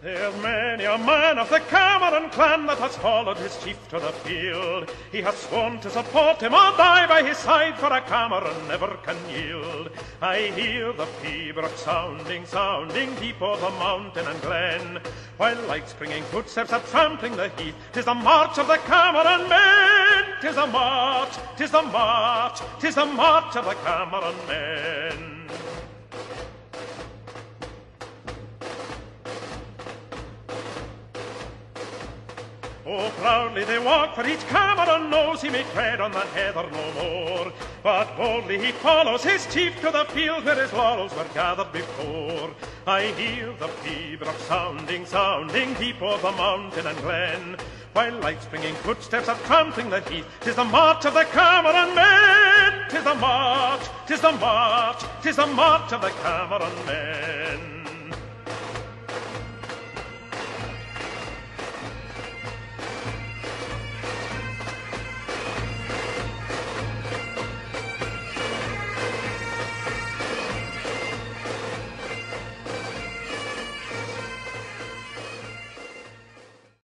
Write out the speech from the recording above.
There's many a man of the Cameron clan that has followed his chief to the field. He has sworn to support him or die by his side, for a Cameron never can yield. I hear the pibroch sounding, sounding deep o'er mountain and glen, while light springing footsteps are trampling the heath. 'Tis the march of the Cameron men, 'tis the march, 'tis the march, 'tis the march of the Cameron men. Oh, proudly they walk, for each Cameron knows he may tread on that heather no more. But boldly he follows his chief to the field where his laurels were gathered before. I hear the pibroch sounding, sounding deep o'er the mountain and glen, while light-springing footsteps are trampling the heath. 'Tis the march of the Cameron men, 'tis the march, 'tis the march, 'tis the march of the Cameron men.